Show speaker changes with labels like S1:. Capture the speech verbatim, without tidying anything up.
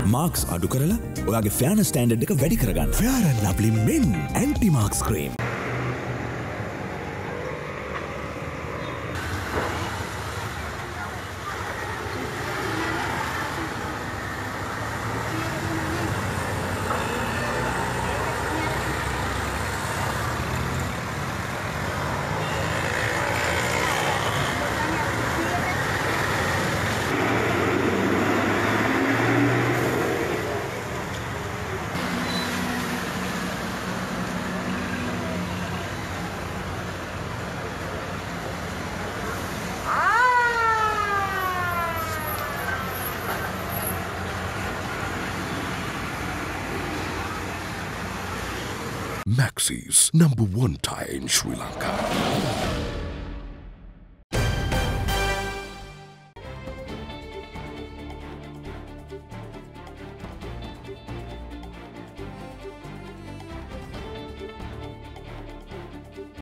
S1: මාක්ස් අඩු කරලා ඔයාගේ ෆෙයාර්නස් ස්ටෑන්ඩඩ් එක වැඩි කරගන්න.
S2: Fair and Lovely Men Anti Marks Cream. Maxis, number one tire in Sri Lanka.